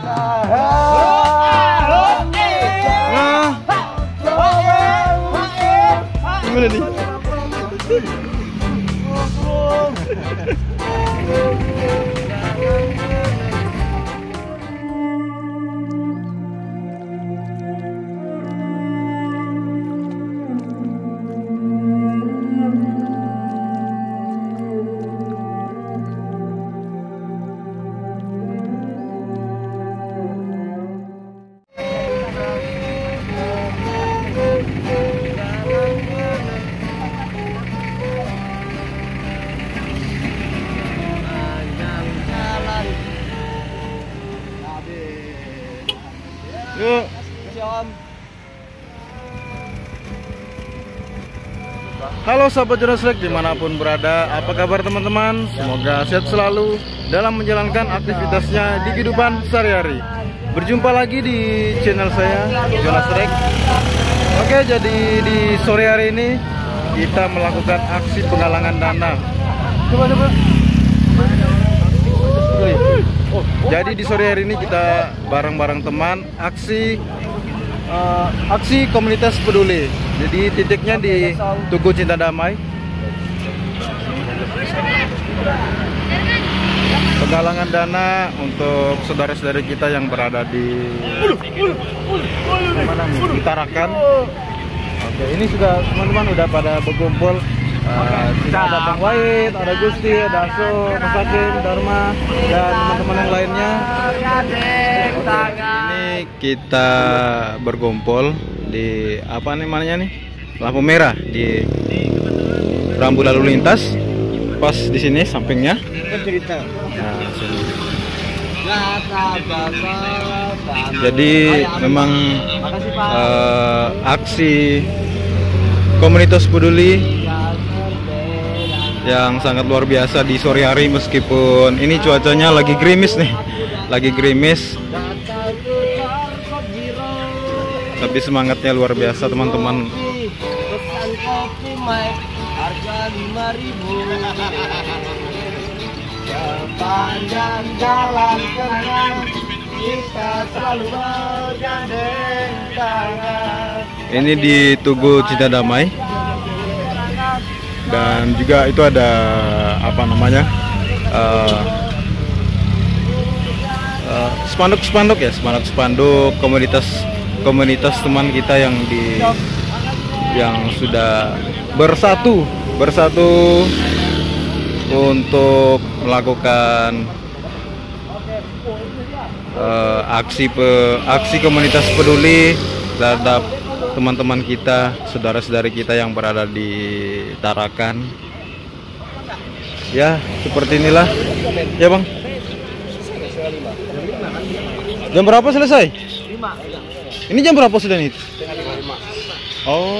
Gimana nih? Yuk. Halo sahabat Jonas Trek dimanapun berada, apa kabar teman-teman? Semoga sehat selalu dalam menjalankan aktivitasnya di kehidupan sehari-hari. Berjumpa lagi di channel saya Jonas Trek. Oke, jadi di sore hari ini kita melakukan aksi penggalangan dana. Coba. Jadi di sore hari ini kita bareng-bareng teman aksi komunitas peduli. Jadi titiknya di Tugu Cinta Damai. Penggalangan dana untuk saudara-saudara kita yang berada di mana nih? Di Tarakan. Oke, ini sudah teman-teman udah pada berkumpul. Ada Bang Wahid, ada Gusti, ada Aso, Mas Hakim, Dharma, dan teman-teman yang lainnya. Ini kita berkumpul di apa namanya nih? Lampu merah di rambu lalu lintas. Pas di sini sampingnya. Nah, sini. Jadi memang aksi komunitas peduli yang sangat luar biasa di sore hari, meskipun ini cuacanya lagi gerimis nih, tapi semangatnya luar biasa teman-teman. Pesan kopi harga 5.000. Sepanjang jalan kenal kita selalu bergandeng tangan. Ini di Tugu Cinta Damai. Dan juga itu ada apa namanya spanduk komunitas teman kita yang sudah bersatu untuk melakukan aksi komunitas peduli terhadap teman-teman kita, saudara-saudari kita yang berada di Tarakan. Ya, seperti inilah. Ya, Bang. Jam berapa selesai? 5. Ini jam berapa sudah nih? Oh.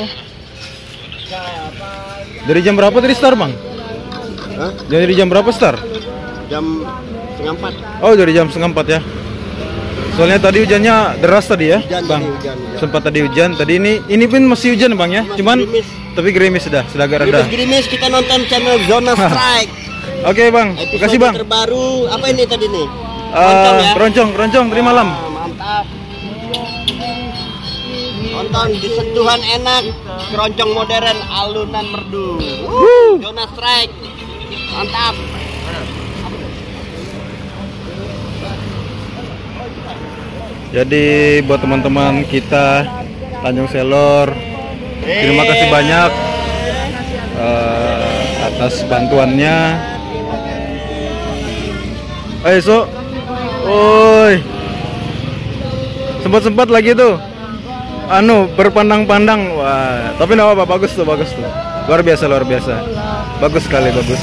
Dari jam berapa tadi start, Bang? Hah? Dari jam berapa start? Jam 3:30. Oh, dari jam 3:30 ya. Soalnya tadi hujannya deras tadi ya, Bang. Hujan. Sempat tadi hujan. Tadi ini pun masih hujan, Bang ya. Cuman gerimis. Tapi gerimis sudah agak reda. Gerimis, kita nonton channel Jonas Trek. Oke, Bang. Makasih, Bang. Terbaru apa ini tadi nih? Keroncong tadi malam. Mantap. Nonton di sentuhan enak, keroncong modern, alunan merdu. Jonas Trek. Mantap. Jadi buat teman-teman kita Tanjung Selor, terima kasih banyak atas bantuannya. So, oi, sempat lagi tuh, berpandang-pandang, wah, tapi nggak apa-apa, bagus tuh, luar biasa, bagus sekali, bagus.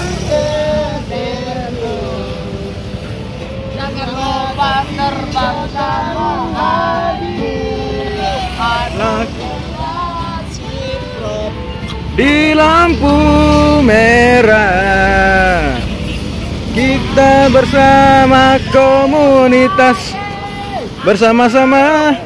Di lampu merah kita bersama komunitas bersama-sama.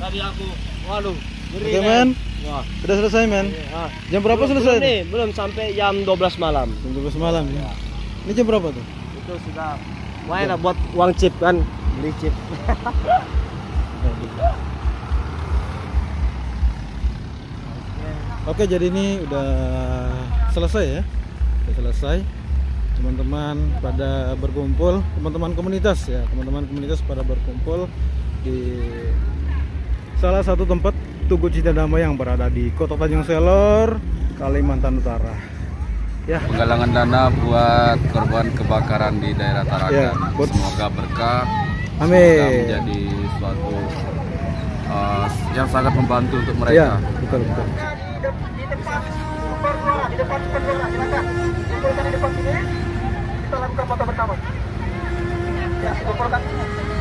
tadi aku. Waduh, ngeri, Oke men, Wah. udah selesai men. Jam berapa selesai? Belum nih, belum sampai jam 12 malam. Jam 12 malam ya. Ini jam berapa tuh? Itu sudah lumayan lah buat uang chip kan, beli chip. Oke, jadi ini udah selesai ya. Udah selesai. Teman-teman pada berkumpul, teman-teman komunitas ya, teman-teman komunitas pada berkumpul di salah satu tempat Tugu Cinta Damai yang berada di Kota Tanjung Selor, Kalimantan Utara. Ya, Penggalangan dana buat korban kebakaran di daerah Tarakan. Ya, Semoga berkah. amin. Semoga menjadi suatu yang sangat membantu untuk Ya, mereka. betul betul. Di depan sumber suara, silakan. Kumpulkan di depan sini. Kita lakukan foto bersama. Ya, kumpulkan.